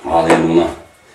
Ал енді мына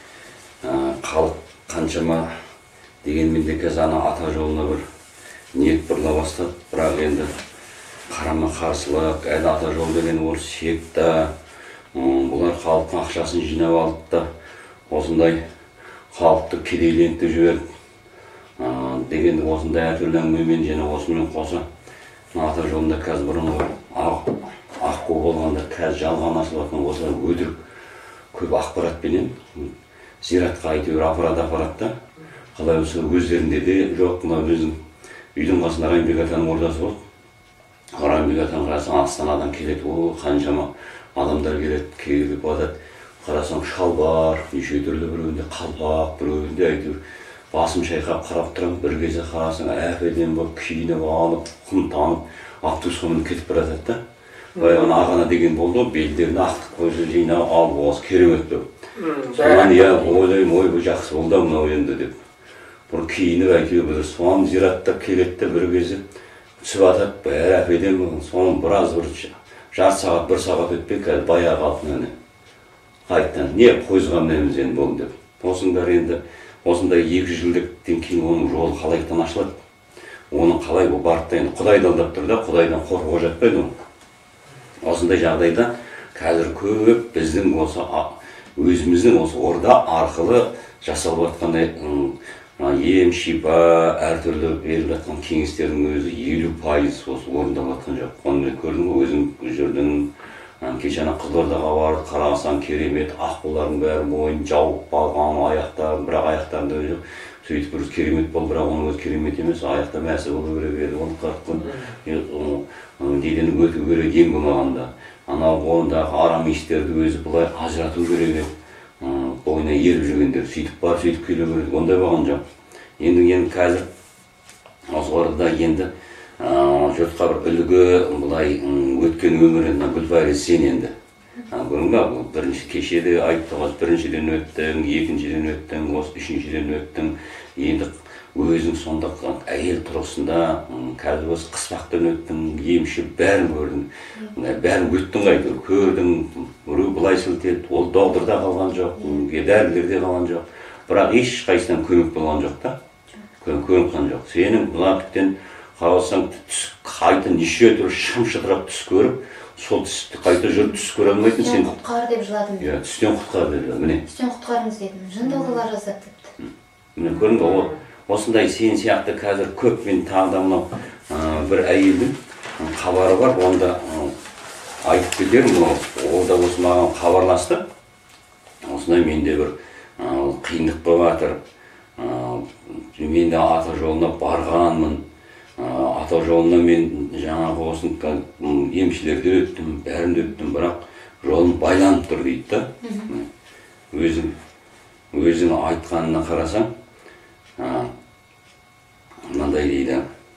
халық қаншама дегенмен де қазір ана ата жолына бір ниет бұрыла бастады. Бірақ енді қарама қарсылық, әлі ата жол деген ол секта, бұлар халықтың ақшасын жинап алды да осындай халықты кедейлентіп жіберді дегенде осындай әртүрлі әңгімемен және осымен қоса ата жолында қазір бұрынғы аққу болғанда қазір жалған ашылатын осылай өтірік көп ақпаратпенен зиратқа әйтеуір апарады да қалай болса өздерінде де жоқ. Мына біздің үйдің қасында Райымбек атаның ордасы болды. Райымбек атаның қарасаң Астанадан келеді, қаншама адамдар келіп жатады. Қарасаң шалбар, неше түрлі, біреуінде қалпақ, біреуінде әйтеуір басым шайқап қарап тұрамын. Bir кезде қарасаң әп-әдемі болып киініп алып, құмтанып, автобусқа мініп кетіп бара жатады да. Баяғыны ағана деген болды ғой, белдеріне ақтық көзі жинап алып осы керемет деп. Соған ойлаймын, ой бұл жақсы болды мынау енді деп. Бір киініп әйтеуір бір соған зираттап келеді, бір кезде түсіп атады, бәрі әп-әдемі. Соның біраз бір жарты сағат, бір сағат өтпей қазір баяғы қалпына қайттан не қойызға мінеміз енді болды деп. Осының бәрі енді осындай 2 жылдықтен кейін оның жолы қалайдан ашылады. Оның қалай бұл барып та енді Құдайды алдап тұр да, Құдайдан қорқуға жатпайды ол. Осындай жағдайда қазір көп біздің осы өзіміздің осы орда арқылы жасалып жатқандай ем, шипа, әртүрлі беріліп жатқан кеңестердің өзі 50% осы орындалып жатқан жоқ. Оны көрдің ғой, өзің жүрдің. Кеше ана Қызылордаға барып қарасаң керемет, аққулардың бәрі мойын жауып қалған, аяқтары, бірақ аяқтарында өзі жоқ. Сөйтіп бір керемет болды, бірақ оның өзі керемет емес, аяқта мәсі болу керек еді. Оны қырқын неден өту керек ең болмағанда. Анау қолындағы арам иістерді өзі бұлай ажырату керек еді. Бойына еріп жүргендер, сөйтіп бар, сөйтіп келу керек, ондай болған жоқ. Енді қазір осы орда енді жұртқа бір үлгі бұлай өткен өмірін Гүлфайыр сен енді. Көрдің ба, бірінші кешеде айтты, біріншіден өттің, екіншіден өттің, осы үшіншіден өттің. Енді өзің сонда әйел тұрғысында қазір осы қыспақтан өттің, емші бәрін көрдің. Бәрін өттің қайтыр, көрдің, біреу былай сілтеді, ол доғдырда қалған жоқ, дәрілерде қалған жоқ. Бірақ ешқайсынан көмек болған жоқ та. Көмек болған жоқ. Сенің бұлар тіптен қарасаң қайта неше түрлі шым-шытырап түс көріп, сол түсті қайта жүріп түс көре алмайтын сен. Түстен құтқар деп жыладым. Түстен құтқар деп жыладым, міне. Түстен құтқарыңыз дедім, жындылғылар жасады депті. Міне көрдің ба, осындай сен сияқты қазір көп мен тағы да мынау бір әйелдің хабары бар, онда айтып кетермін, ол да осы маған хабарласты. Осындай менде бір қиындық болып жатыр. Мен де ата жолына барғанмын. Ата жолына мен жаңағы осы емшілерді өттім, бәрін өттім, бірақ жолым байланып тұр дейді да. Өзің айтқанына қарасаң, мынандай дейді.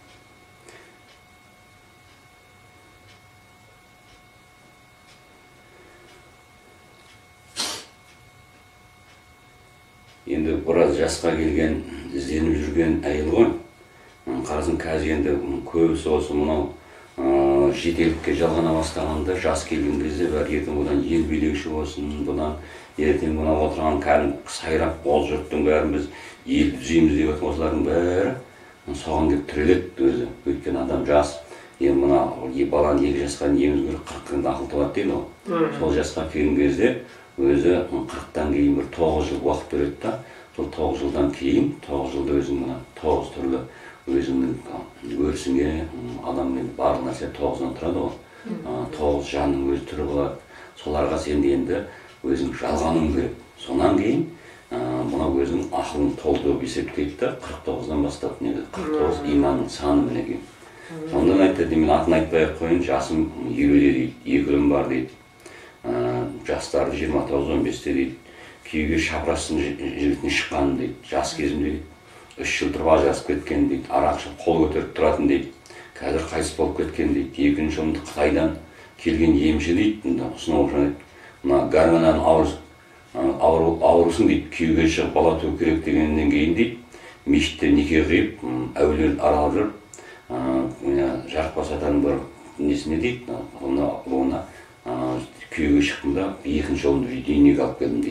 Енді біраз жасқа келген, ізденіп жүрген әйел ғой. Қарасың қазір енді көбісі осы мынау жетелікке жалғана бастағанда жас келген кезде бәрі ертең бұдан ел билеуші болсын, бұдан ертең мына отырған кәдімгі сайрап ол жұрттың бәрін біз ел түзейміз деп отқан осылардың бәрі соған келіп тіреледі өзі. Өйткені адам жас. Енді мына баланы 2 жасқа дейін еміз керек, 40-дан ақыл туады дейді ғой. Сол жасқа келген кезде өзі 40-тан кейін бір 9 жыл уақыт береді да. Сол 9 жылдан кейін 9 жылда өзің мына 9 түрлі өзіңнің өрісіңе адаммен бар нәрсе 9-дан тұрады ғой. 9 жанның өз түрі болады. Соларға сен енді өзің жалғаның керек. Сонан кейін мына өзің ақылың толды деп есептейді да, 49-дан бастап 49 иманның саны мінекей. Сондан айтты, мен атын айтпай қойын, жасым 50-де дейді, 2 ұлым бар дейді. Жастары 29-15-те дейді. Күйеуге шапырастың жігітіне шыққаным дейді, жас кезімде дейді. 3 жыл тұрып ажырасып кеткен дейді, арақшы қол көтеріп тұратын дейді. Қазір қайтыс болып кеткен дейді. 2-ші ұлымды Қытайдан келген емші дейді. Ұсынып жатыр. Мына гормонал аурусың дейді, күйеуге шығып бала туу керек дегеннен кейін дейді, мешітте неке қиып, әулиелерді аралап жүріп, Жарықбас атаның бір несіне дейді, оны күйеуге шықтым да, 2-ші ұлымды үйіне алып келдім дейді.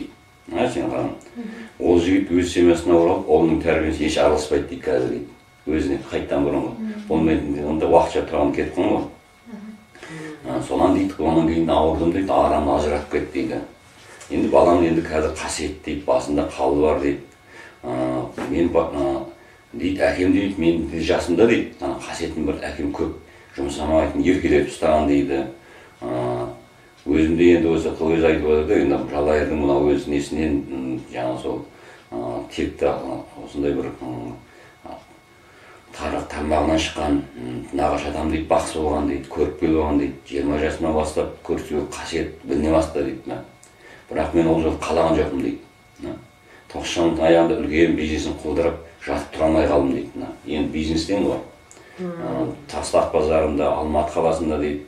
Сен қарам. Ол жігіт өз семьясына оралып, оның тәрбиесіне еш араласпайды дейді қазір дейді. Өзіне қайттан бұрын ғой. Онымен онда уақытша тұрған кетіп қалған ғой. Сонан дейді, онан кейін ауырдым дейді, арам ажырап кетті дейді. Енді балам енді қазір қасиет дейді, басында қалы бар дейді. Мен дейді, әкем дейді, мен жасымда дейді, қасиетім бар, әкем көп жұмсамайтын, еркелеп ұстаған дейді. Өзімде енді осы өзі айтып отыр, енді Жалайырдың мынау өз несінен жаңа сол текті осындай бір тармағынан шыққан нағашы адам дейді, бақсы болған дейді, көріпкел болған дейді, 20 жасынан бастап көрсетуге қасиет біліне бастады дейді. Бірақ мен ол жолы қалаған жоқпын дейді. 90 аяғында үлкен бизнесін қолдырып жатып тұра алмай қалдым дейді. Енді бизнестен ғой. Тастақ базарында, Алматы қаласында дейді,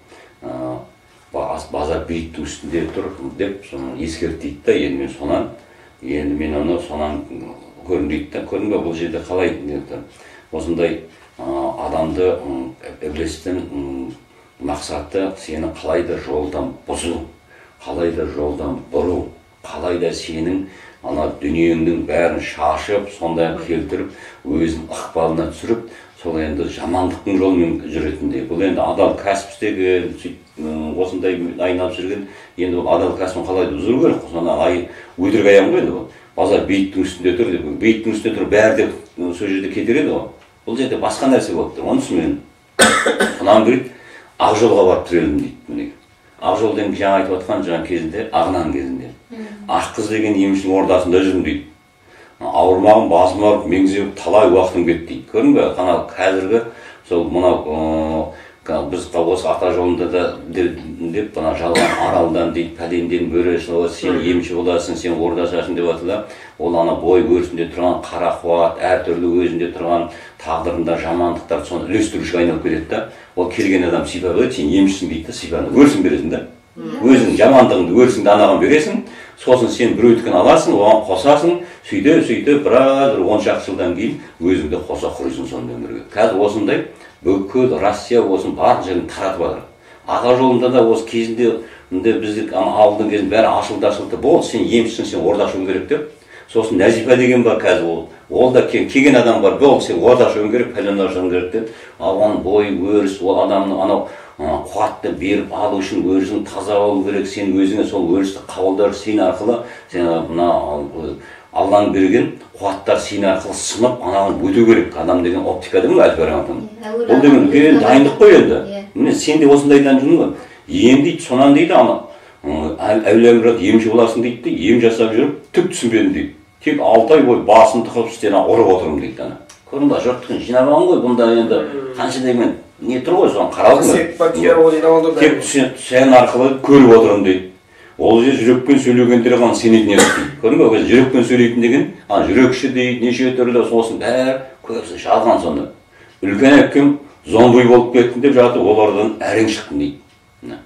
базар биіктің үстінде тұр деп ескертті дейді да, енді мен сонан, енді мен оны сонан көрін дейді да, көрін бе бұл жерде қалай дейді. Осындай адамды іблістің мақсаты сені қалайда жолдан бұзу, қалайда жолдан бұру, қалайда сенің ана дүниеңнің бәрін шашып, сондай келтіріп, өзінің ықпалына түсіріп, сол енді жамандықтың жолымен жүретіндей. Бұл енді адал кәсіп істеген, осындай айналып жүрген, енді ол адал кәсібін қалайды бұзу керек. Сонда өтірік аяғым ғой енді бұл. Базар бейіттің үстінде тұр деп, бейіттің үстінде тұр, бәрі де сол жерде кетер еді ғой. Бұл жерде басқа нәрсе болып тұр. Онысы мен құнан береді, Ақжолға барып тірелдім дейді. Ақжол деген жаңа айтып отқан жаңа кезінде, Ағынан кезінде. Ақ қыз деген емшінің ордасында жүрдім дейді. Ауырмағым, басым ауырып, меңзеп, талай уақытым кетті дейді. Көрдің бе? Қана қазіргі сол мынау біз осы ата жолында да деп мына жалған аралдан дейді, пәленден бөресі, сен емші боласың, сен ордасасың деп атыла. Ол ана бой өрісінде тұрған қара қуат, әртүрлі өзінде тұрған тағдырында жамандықтар соны үлестірушіге айналып кетеді да. Ол келген адам сипа береді, сен емшісің дейді да, сипаны өрісін бересің да. Өзің жамандығыңды өрісіңді анаған бересің, сосын сен біреудікін аласың, оған қосасың, сөйте біраз 10 шақты жылдан кейін өзіңді қоса құрайсың сонымен бірге. Қазір осындай бүкіл Россия осын барлық жерін таратып жатыр. Ата жолында да осы кезінде біздің ауылдың кезінде бәрі ашылды болды, сен емшісің, сен орда ашуың керек деп. Сосын Нәзипа деген бар қазір ол да келген адам бар, болды сен орда ашуың керек, пәлен ашуың керек деп. Алған бой өріс, ол адамның анау қуатты беріп алу үшін өрісің таза болу керек, сен өзіңе сол өрісті қабылдар, сен арқылы сен мына Алланың берген қуаттар сен арқылы сынып анаған өту керек. Адам деген оптика değil mi Әлпараматың? Ол деген үлкен дайындық қой енді. Міне сен де осындайдан жүрдің ғой. Ем дейді, сонан дейді ана әулиемірат емші боласың дейді, ем жасап жүріп түк түсінбедім дейді. Тек 6 ай бойы басын тықып істен ұрып отырмын дейді ана. Көрдің ба, жұрттың жинамаған ғой, бұнда енді қанша деген не тұр ғой, соған қаралдың. Тек сен арқылы көріп отырмын дейді. Ол же жүрекпен сөйлегендері ғана сенетін еді дейді. Көрдің бе, жүрекпен сөйлейтін деген, жүрекші дейді, неше түрлі сосын бәрі көбісі жалған сонда. Үлкен әпкем зомби болып кеттім деп жатыр, ол oradan әрең шықтым дейді.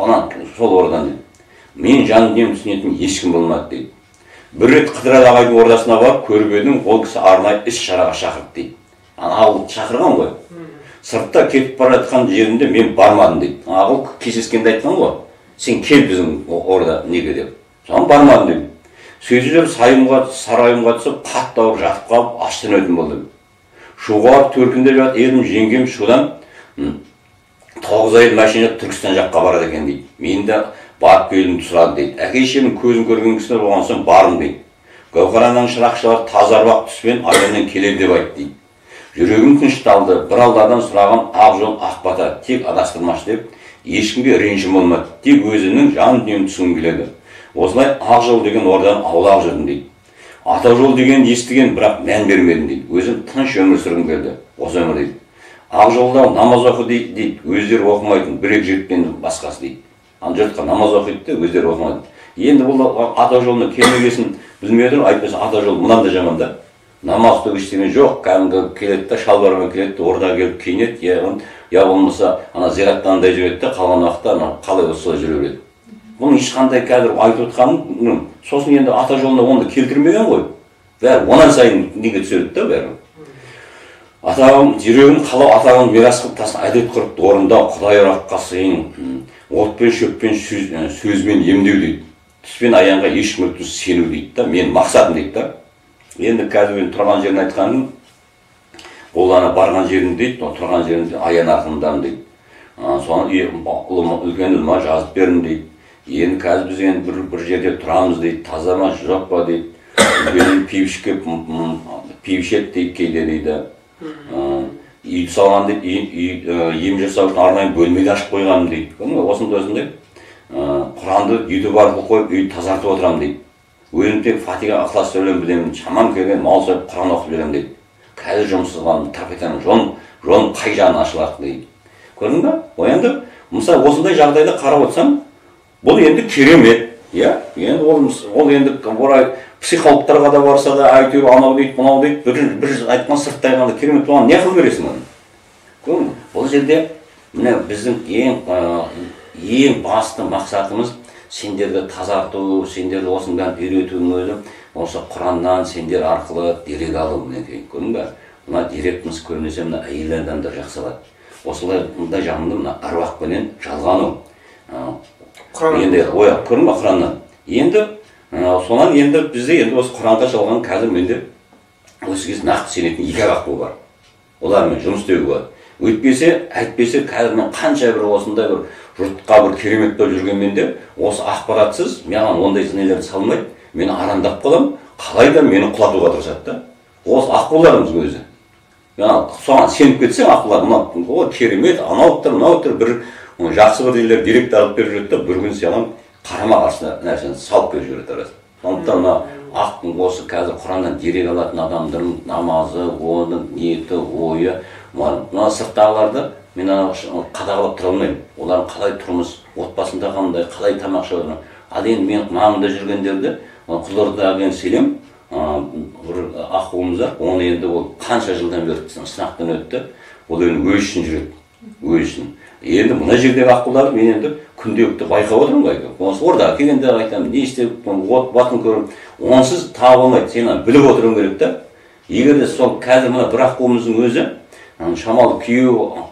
Сол oradan дейді. Мен жан дүнием түсінетін ешкім болмады дейді. Бір рет Қыдырәлі ағайдың ордасына барып көріп едім, ол кісі арнайы іс шараға шақырды дейді. Ауылды шақырған ғой. Сыртта кетіп бара жатқан жерінде мен бармадым дейді. Ауыл кездескенде айтқан ғой. Сен кел біздің орда неге деп. Соған бармадым деп. Сөйтіп жүріп сарайымға түсіп, қатты ауырып жатып қалып, аштан өлдім болдым. Шуға төркіндеп жатып едім, жеңгем шудан 9 ай машина Түркістан жаққа барады екен дейді. Мен де барып келдім сұрады дейді. Әке-шешемнің көзін көрген кісілер болған соң бардым дейді. Гауһараның шырақшылар тазарбақ түспен айынан келем деп айтты дейді. Жүрегім тынышталды, бір алладан сұраған ақ жол ақ бата, тек адастырмаш деп. Ешкімге ренжім болмады, тек өзінің жан дүнием түсінгім келеді. Осылай ақ жол деген ордадан аулақ жүрдім дейді. Ата жол деген естіген, бірақ мән бермедім дейді. Өзім тыныш өмір сүргім келді, осы өмір дейді. Ақ жолда намаз оқы дейді, өздері оқымайтын, бір-екі жігіттен басқасы дейді. Жұртқа намаз оқиды да, өздері оқымайды. Енді бұл ата жолына келмегесін білмеді, айтпаса ата жол мынандай жаман да. Намаз төгіш деген жоқ, кәдімгі келеді да, шалбармен келеді, орда келіп киінеді, я болмаса ана зираттандай жүреді де, қалған уақытта қалай осылай жүре береді. Бұның ешқандай қазір айтып отқаным, сосын енді ата жолына оны келтірмеген ғой. Бәрі онан сайын неге түсіреді да бәрі. Атағым жүрегін қалау атағын мирас қылып тасын әдет құрып орындау, Құдай раққа сыйын, отпен шөппен сөзбен емдеу дейді. түспен аянға ешкім өткіз сену дейді да, мен мақсатым дейді да. Енді қазір мен тұрған жерін айтқаным, ол ана барған жерім дейді, тұрған жерімде аян ақындамын дейді. Соны үлкен ұлыма жазып бердім дейді. Енді қазір біз енді бір жерде тұрамыз дейді, таза ма жоқ па дейді. Үлкен пиво ішеді дейді кейде дейді. Үй салған дейді, ем жасау үшін арнайы бөлмеде ашып қойғаным дейді. Осындай Құранды үйді барып қойып, үйді тазартып отырамын дейді. Өзім тек Фатиха, Ықылас сөйлем білемін, шамам келген мал сойып Құран оқып беремін дейді. Қазір жұмыссыз қалдым, тырп жолым қай жағын ашылады дейді. Көрдің бе? Енді мысалы осындай жағдайда қарап отырсам, бұл енді керемет, иә? Енді ол енді орай психологтарға да барса да әйтеуір анау дейді, мынау дейді, бір айтқан сырттай ғана керемет болған, не қыл бересің оны? Көрдің бе? Бұл жерде міне біздің ең басты мақсатымыз сендерді тазарту, сендерді осының бәрін үйретудің өзі, осы Құраннан сендер арқылы дерек алу мінекей. Көрдің бе? Мына дерекіміз көрінесе мына әйелдерден де жақсы алады. Осылай мұндай жағында мына аруақпенен жалғану. Енді көрдің бе Құраннан? Енді сонан енді бізде енді осы Құранға жалған қазір менде осы кез нақты сенетін екі ақыл бар. Олармен жұмыс істеуге болады. Әйтпесе қазір мен қанша бір осындай бір жұртқа бір керемет болып жүргенмен де осы ақпаратсыз маған ондай нелерді салмайды, мені арандап қалам, қалай да мені құлатуға тырысады да. Осы аққуларымыз өзі. Соған сеніп кетсең аққулар, мынау керемет, анау тұр, мынау тұр, бір жақсы бір нелер деректі алып беріп жүреді да, бір күн саған қарама қарсы нәрсені салып беріп жүреді арасы. Сондықтан осы қазір Құраннан дерек алатын адамдардың намазы, оның ниеті, ойы, мына сырттағыларды мен қадағалап тұра алмаймын. Олардың қалай тұрмыс, отбасында қандай, қалай тамақ ішіп отыр. Ал енді мен маңында жүргендерді Қызылордаға селем, бір аққуымыз бар, оны енді ол қанша жылдан бері сынақтан өтті, ол енді өз үшін жүреді, өз үшін. Енді мына жердегі аққуларды мен енді күнделікті байқап отырмын ғой. Осы ордаға келгенде айтамын, не істеп, отбасын көріп, онсыз таба алмайды, сені біліп отыруың керек та. Егер де сол қазір мына бір аққуымыздың өзі шамалы күйеуі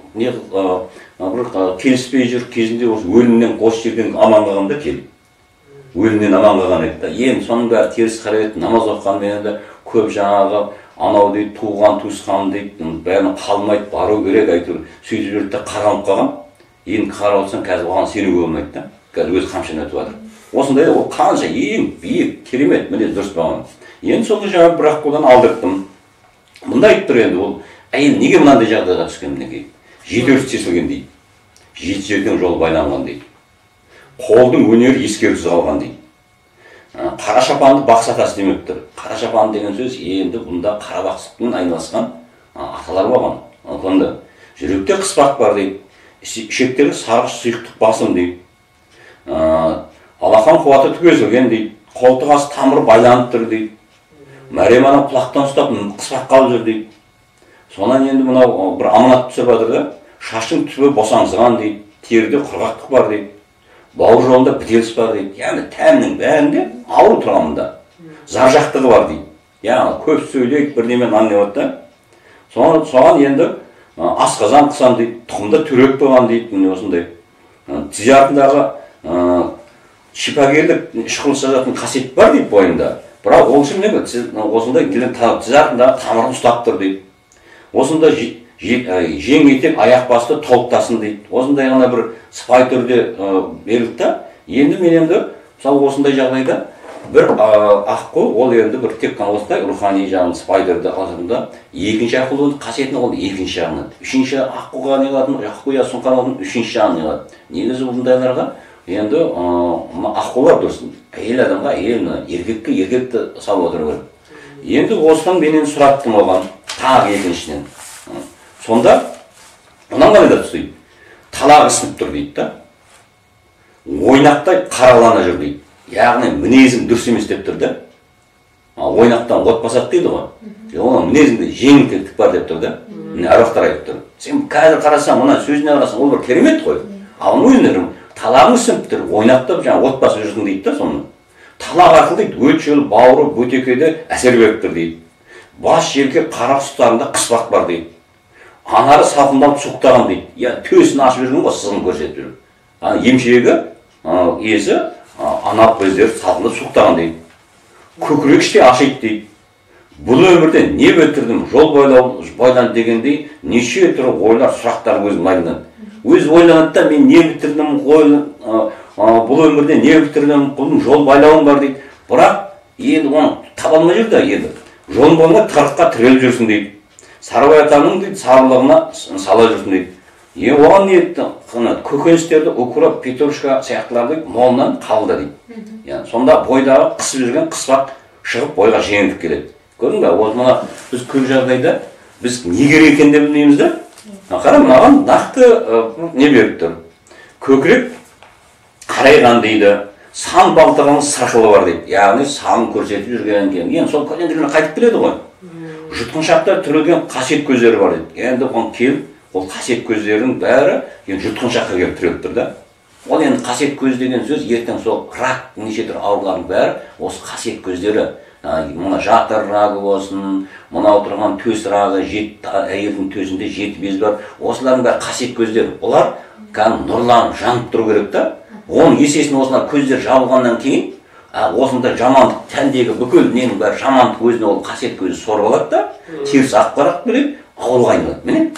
бір келіспей жүр кезінде осы өлімнен қос жерден аман қалғанда келіп. Өлімнен аман қалған еді да. Енді соның бәрі теріс қарай еді, намаз оқыған мен енді көп жаңағы анау дейді, туған туысқан дейді, бәрін қалмайды, бару керек әйтеуір. Сөйтіп жүрді де қаралып қалған. Енді қарап отырсаң қазір оған сенуге болмайды да. Қазір өзі қамшаны өтіп жатыр. Осындай ол қанша ең биік, керемет, міне дұрыс болған. Енді соны жаңағы бір аққудан алдырттым. Мұнда айтып тұр енді ол әйел неге мынандай жағдайға түскен мінекей? 7 өріс тесілген дейді. 7 жерден жол байланған дейді. Қолдың өнері ескерусіз қалған дейді. Қара шапанды бақсатасы демеп тұр. Қара шапан деген сөз енді бұнда қара бақсытпен айналысқан аталар болған. Онда жүректе қыспақ бар дейді. Ішектегі сарғыш сұйықтық басым дейді. Алақан қуаты түгесілген дейді. Қолтық асы тамыры байланып тұр дейді. Мәреманың құлақтан ұстап қыспақ қалып жүр дейді. Сонан енді мынау бір аманат түсіп жатыр да, шашың түбі босаңсыған дейді, теріде құрғақтық бар дейді, бауыр жолында бітеліс бар дейді. Яғни тәннің бәрінде ауру тұрғанында, заржақтығы бар дейді. Яғни көп сөйлейік бірдемен анневат да. Соған енді асқазан қысам дейді, тұқымда түрек болған дейді, міне осындай. Тижартындағы шипагерлік ішқылыс жазатын қасиет бар дейді бойында. Бірақ ол үшін не осындай тижартындағы тамырын ұстап тұр дейді. Осында жең етек аяқ басты толықтасын дейді. Осындай ғана бір сыпайы түрде берілді. Енді мен енді мысалы осындай жағдайда бір аққу ол енді бір тек қана осындай рухани жағын сыпайы түрде алатында, екінші аққудың қасиетін ол екінші жағынан. Үшінші аққуға не қылатын, аққу я сұңқар олардың үшінші жағын не қылады. Негізі бұндайларға енді аққулар дұрсын. Әйел адамға әйел, еркекке еркекті салып отыру керек. Енді осыдан менен сұраттым оған, тағы екіншінен. Сонда, онан қандай да түсті дейді. Талағы сынып тұр дейді да. Ойнақтай қаралана жүр дейді. Яғни мінезім дұрыс емес деп тұр да. Ойнақтан от басады дейді ғой. Оның мінезімде жеңілтектік бар деп тұр да. Әруақтар айтып тұр. Сен қазір қарасаң, мына сөзіне қарасаң, ол бір керемет қой. Ал өзіне талағың сынып тұр, ойнақтап жаңа от басып жүрсің дейді да соны. Талақ арқылы дейді, өтшіл, бауыры, бөтекеде әсер беріп тұр дейді. Бас желке қара ұстарында қыспақ бар дейді. Анары салқындап суықтаған дейді. Төсін ашып жүрген ғой, сызын көрсетіп жүр. Емшегі есі ана көздері салқында суықтаған дейді. Көкірек іште ашиды дейді. Бұл өмірде не өтірдім, жол бойлан дегендей неше түрлі ойлар, сұрақтар өзім айналады. Өз ойланады да, мен не өтірдім, бұл өмірде не өтірдім, құлым жол байлауым бар дейді. Бірақ енді оны таба алмай жүр да, енді жолын болмай тырыққа тіреліп жүрсің дейді. Сарыбай атаның дейді сабырлығына сала жүрсің дейді. Оған не етті? Көкөністерді укроп, петрушка сияқтыларды молынан қабылда дейді. Сонда бойдағы қысып жүрген қыспақ шығып бойға жеңілдік келеді. Көрдің бе? Мына біз көп жағдайда біз не керек екен деп білмейміз да. Қара, маған нақты не беріп тұр. Көкірек қарайған дейді, сан балтығының сырқылы бар дейді. Яғни санын көрсетіп жүрген екен. Енді сол көндіріне қайтып келеді ғой. Жұтқыншақтар түрілген қасиет көздері бар дейді. Енді оған келіп, ол қасиет көздерінің бәрі жұтқыншаққа келіп түріліп тұр да. Ол енді қасиет көз деген сөз, ертең сол рак неше түрлі аурулардың бәрі осы қасиет көздері. Мына жатыр рагы болсын, мына отырған төс рагы, әйелдің төсінде 7 без бар. Осылардың бәрі қасиет көздері. Олар нұрланып жанып тұру керек та. Оның есесіне осылар көздер жабылғаннан кейін, осында жамандық тәндегі бүкіл ненің бәрі жамандық өзіне ол қасиет көзі сорып алады да, теріс ақпарат береді, ауылға айналады. Міне.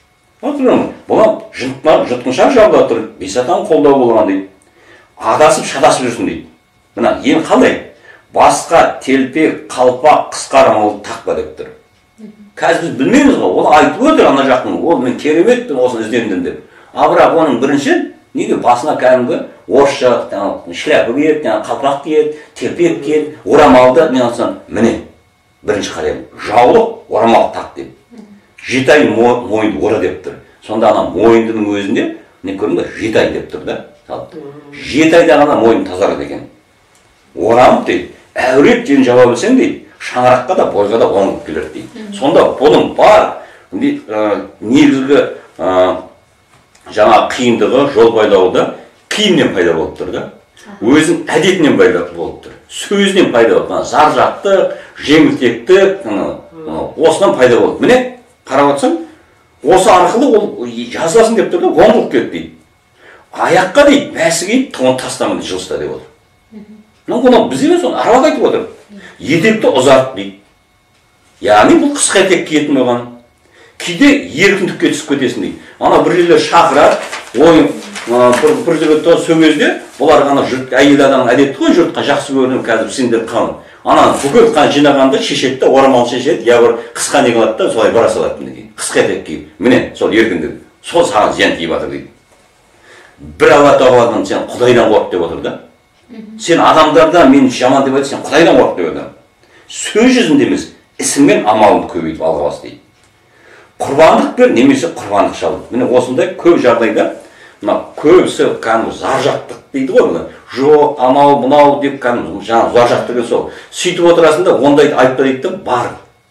Бұлар жұтқыншақ жабыла тұр, Бесатаның қолдау болған дейді. Адасып, шадасып жүрсін дейді. Мына, ең қалай? Басқа телпек, қалпақ, қысқарым ол тақпа деп тұр. Қазір біз білмейміз ғой, ол айтып өтір ана жақтың, ол мен кереметпін осыны іздендім деп. Бірақ оның бірінші, неге басына кәдімгі орысша, шляпа киеді, қалпақ киеді, телпек киеді, орамалды, мен алсам, міне, бірінші қараймын, жаулық, орамал тақ деп. 7 ай мойынды ора деп тұр. Сонда ана мойындының өзінде, не көрдің бе, 7 ай деп тұр да. 7 айда ғана мойын тазарады екен. Орамып дейді. Әурет жен жаба білсең дейді, шаңыраққа да бойға да оңып келер дейді. Сонда бұның бар негізгі жаңа қиындығы жол байлауда киімнен пайда болып тұр да. Өзінің әдетінен пайда болып тұр. Сөзінен пайда болып тұр. Заржақтық, жеңілтектік, осынан пайда болды. Міне, қарап отырсаң, осы арқылы ол жазасың деп тұр да, оңып келді дейді. Аяққа дейді, бәсі кейіп, тұғын тастамын жылыста деп отыр. Оны біз емес, оны аралап айтып отыр. Етекті ұзарт дейді. Яғни бұл қысқа етек киетін оған. Кейде еркіндікке түсіп кетесің дейді. Ана бір жерлер шақырар, бір жігітті сөзде, бұлар ғана әйел адамның әдетті ғой, жұртқа жақсы көрініп қазір сендер қалың. Ана бүкіл қан жинағанды шешеді, орамал шешеді, я бір қысқа не қылады да, солай бара салады дейді. Қысқа етек киіп. Міне, сол еркіндік. Сол саған зиян тиіп жатыр дейді. Бір Алла тағаладан сен Құдайдан қорқ деп отыр да. Сен адамдардан мен жаман деп айтсың, сен Құдайдан қорқ деп отыр. Сөз жүзінде емес, ісіңмен амалыңды көбейтіп алға бас дейді. Құрбандық бер, немесе құрбандық шал. Міне осындай көп жағдайда, мына көбісі кәдімгі заржақтық дейді ғой, мына жоқ, анау, мынау деп кәдімгі жаңа заржақтық деген сол. Сөйтіп отырасың да, ондайды айтпа дейді да, бар.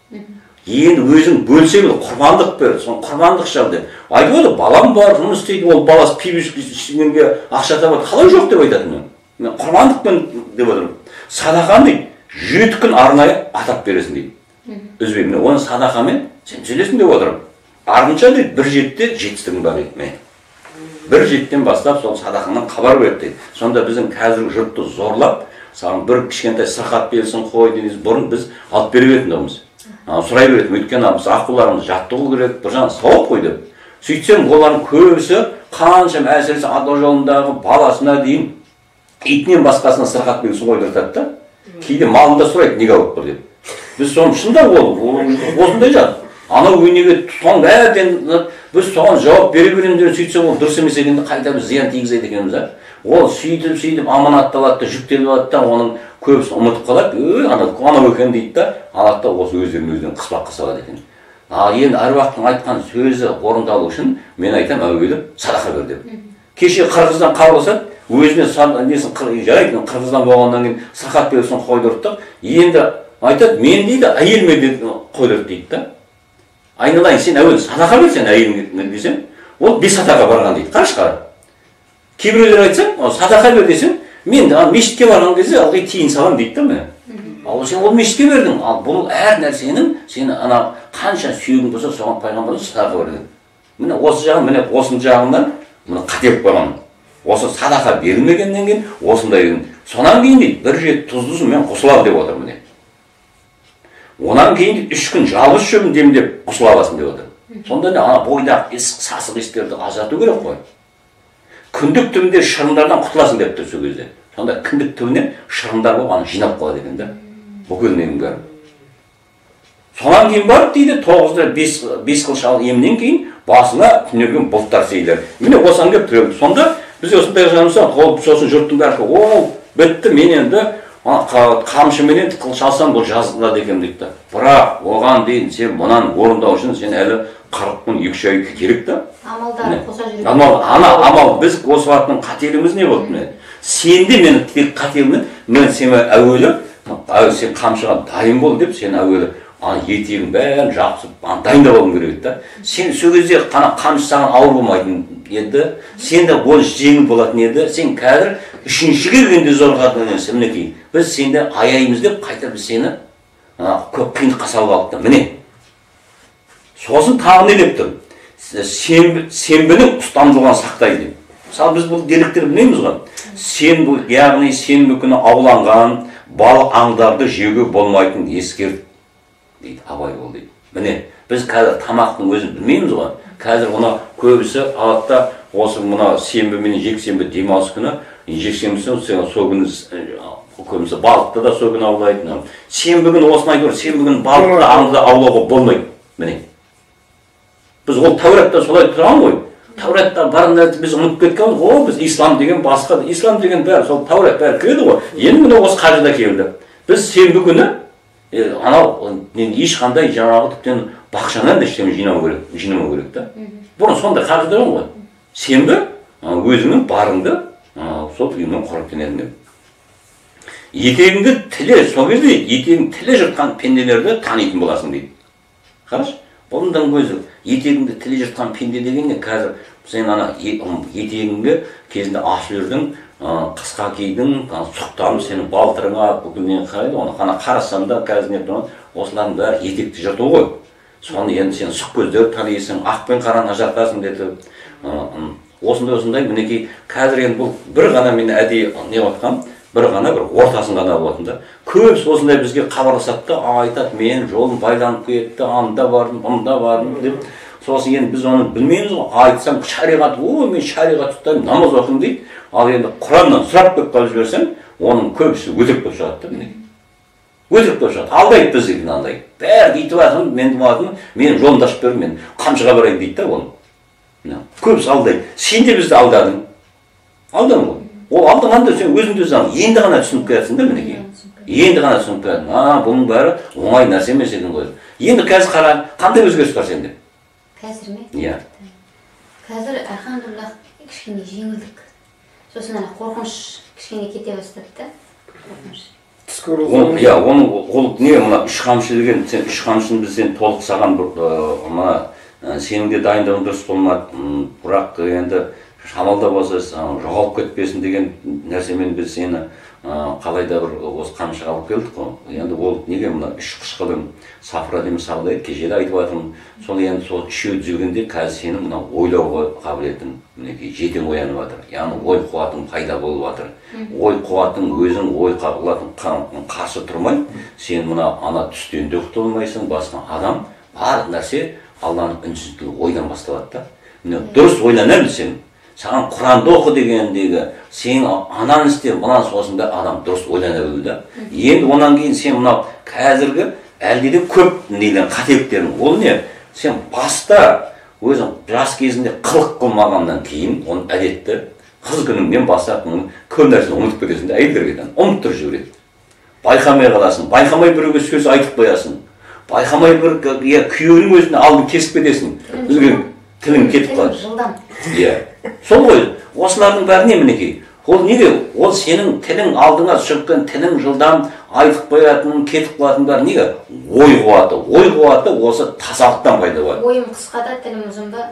Енді өзің бөлсең, құрбандық бер, сон құрбандық шал деп. Айтып отыр, балам бар, жұмыс істейді, ол баласы пивишкенге ақша табады, қалай жоқ деп айтатын мен. Мен құрбандықпен деп отырмын. Садақаны дейді, 7 күн арнайы атап бересің дейді. Үзбей, міне, оны садақамен сен сөйлесің деп отырмын. Артынша дейді, 1-7-те жетістігің бар дейді. 1-7-тен бастап сол садақаңнан хабар береді дейді. Сонда біздің қазіргі жұртты зорлап, саған бір кішкентай сырқат берсін қой дейміз, бұрын біз алып беріп едік. Сұрай береді, өйткені біз ақылдарымыз жаттығу керек, бір жағынан сауап қой деп. Сөйтсем, олардың көбісі қаншам әсіресе ата жолындағы баласына дейін итінен басқасына сырқат берсін қойдыртады да. Кейде малында сұрайды, неге алып бір деп. Біз соның шында осындай жат. Анау өнеге соң бәрден біз соған жауап бере беремдер, сөйтсем ол дұрыс емес екенде қайта біз зиян тигізеді екенбіз. Ол сөйтіп аманатталады да, жүктеліп алады да, оның көбісін ұмытып қалады. Анау екен дейді да, алады да осы өздерін қыспаққа салады екен. Енді әруақтың айтқан сөзі орындалу үшін мен айтам әуелі садақа бер деп. Кеше Қырғыздан қабылсады, өзіне жарайды, Қырғыздан болғаннан кейін сырқат берсін қойдырттық. Енді айтады, мен дейді, әйеліме қойдырт дейді да. Айналайын, сен әуелі садақа берсен әйеліңе десем, ол Бесатаға барған дейді. Қараш қара. Кейбіреулер айтсам, садақа бер десем, мен мешітке барған кезде алғай тиын салам дейді да мені. Ал сен ол мешітке бердің, ал бұл әр нәрсенің сені ана қанша сүйегің болса соған пайғамбардың садақа бердің. Міне осы жағын, осының жағынан қателік болған. Осы садақа берілмегеннен кейін осындай Сонан кейін дейді, бір рет тұзды сумен қосылам деп отыр міне. Онан кейін дейді, 3 күн жалғыз шөбін демдеп қосыла аласың деп отыр. Сонда не ана бойдағы сасық иістерді ажырату керек қой. Күндік түбінде шырындардан құтыласың деп тұр сол кезде. Сонда күндік түбіне шырындар болып аны жинап қояды екен да. Бүкіл ненің бәрі. Сонан кейін барып дейді, 9-да 5 қыл шал емнен кейін басына түнерген бұлттар сейілер. Міне осыған келіп тұр. Сонда біз осындай жанымызда қолып сосын жұрттың бәрі, о, бітті, мен енді қамшыменен қыл шалсам бұл жазылады екен дейді. Бірақ оған дейін сен мұнан орындау үшін сен әлі 40 күн 2 ай керек та. Амалдар қоса жүріп. Амал біз осы уақыттың қателігіміз не болды міне? Сенде менің тек қателігім, мен сені әуелі, сен қамшыға дайын бол деп, сен әуелі етегін бәрін жапсып, дайындап алуың керек та. Сен сол кезде қамшы саған ауыр болмайтын еді, сен де ол жеңіл болатын еді, сен қазір үшіншіге келгенде зорғатын нәрсе мінекей. Біз сенде аяймыз деп қайта біз сені көп қиындыққа салып алды. Міне. Сосын тағы не деп тұр? Сенбінің ұстамдылығын сақтайды деп. Мысалы біз бұл деректер білмейміз ғой. Яғни сенбі күні ауланған балық аңдарды жеуге болмайтын ескерт дейді, абай бол дейді. Міне, біз қазір тамақтың өзін білмейміз ғой. Қазір мұна көбісі алатта осы мұна сенбі мен жексенбі демалыс күні, жексенбісі сол күні көбісі балықты да сол күні аулайтын. Сенбі күні осынай көр, сенбі күні балықты аңды аулауға болмайды. Міне. Біз ол Тәуратта солай тұрған ғой. Тәуратта барын нәрді біз ұмытып кеткен, о, біз ислам деген басқа, ислам деген бәрі, сол Тәурат бәрі кіреді ғой. Енді міне осы қағида келді. Біз сенбі күні анау ешқандай жаңағы тіптен бақшадан да ештеңе жинамау керек та. Бұрын сондай қағида ғой. Сенбі өзіңнің барыңды сол үймен қоректенетін деп. Етегіңді тіле, сол кезде етегің тіле жұртқан пенделерді танитын боласың дейді. Қараш, бұның көзі етегіңді тіле жұртқан пенде дегенде қазір сен ана етегіңді кезінде асылырдың қысқа кейдің, сұқтан сенің балтырыңа бүкілінен қарайды, оны қана қарасам да қазір не тұрған, осылардың бәрі етекті жырту ғой. Соны енді сен сұқ көздер танисың, ақ пен қараны ажыратасың деді. Осындай, мінекей, қазір енді бұл бір ғана мен әдейі не отқан, бір ғана бір ортасын ғана болатын да. Көбісі осындай бізге хабарласады да, айтады, мен жолым байланып кетті, анда бардым, бұнда бардым деп. Сосын енді біз оны білмейміз ғой, айтсам шариғат, мен шариғат ұстаймын, намаз оқимын дейді. Ал енді Құраннан сұрап көп қалып жіберсем, оның көбісі өтірік болып шығады да. Өтірік болып шығады. Алдайды біз деген андай. Бәрі дейтіп жатырмын, мен дематым, мен жолымды ашып беріп, мен қамшыға барайын дейді да оны. Көбісі алдайды. Сен де бізді алдадың. Алдың ғой. Ол алдағанда сен өзіңді өзің енді ғана түсініп келесің да мінекей. Енді ғана түсініп келесің. Бұның бәрі оңай нәрсе емес екен ғой. Енді қазір қара, қандай өзгеріс бар сенде? Қазір ме? Иә. Қазір альхамдулилlah кішкене жеңілдік. Сосын ана қорқыныш кішкене кете бастады да. Қорқыныш. Иә, оның не мына үш қамшы деген, сен үш қамшыны сен толық саған мына сенің де дайындығың дұрыс болмады, бірақ енді шамалда болса жоғалып кетпесін деген нәрсемен біз сені қалайда бір осы қамшыға алып келдік қой. Енді ол неге мына үш қышқылың сафра дейміз сағдай, кешелі айтып жатырмын. Сол енді сол үшеу түзелгенде қазір сені мына ойлауға қабілетің мінекей жетең оянып жатыр. Яғни ой қуатың пайда болып жатыр. Ой қуатың өзің ой қабылатын қарсы тұрмай, сен мына ана түстен де құтылмайсың, басқа адам бар нәрсе Алланың үнсіз ойдан басталады да. Дұрыс ойлана білсең, саған Құранды оқы дегендегі, сен ананы істе, мұнан сосын да адам дұрыс ойлана білді. Енді онан кейін сен мынау қазіргі әлде де көп нелен қателіктерің. Ол не? Сен баста өзің жас кезінде қылық қылмағаннан кейін, оны әдетті қыз күніңнен бастап көп нәрсені ұмытып кетесің де, әйелдерге ұмыттырып жібереді. Байқамай қаласың, байқамай біреуге сөз айтып қоясың. Байқамай бір күйеуінің өзіне алдын кесіп кетесің. Тілің кетіп қалады. Жылдам. Иә. Сол ғой, осылардың бәріне мінекей. Ол неге? Ол сенің тілің алдыңа шыққан тілің жылдам айтып қоятын, кетіп қалатын бәрі неге? Ой қуаты. Ой қуаты осы тазалықтан пайда болады. Ойым қысқада, тілім ұзын ба?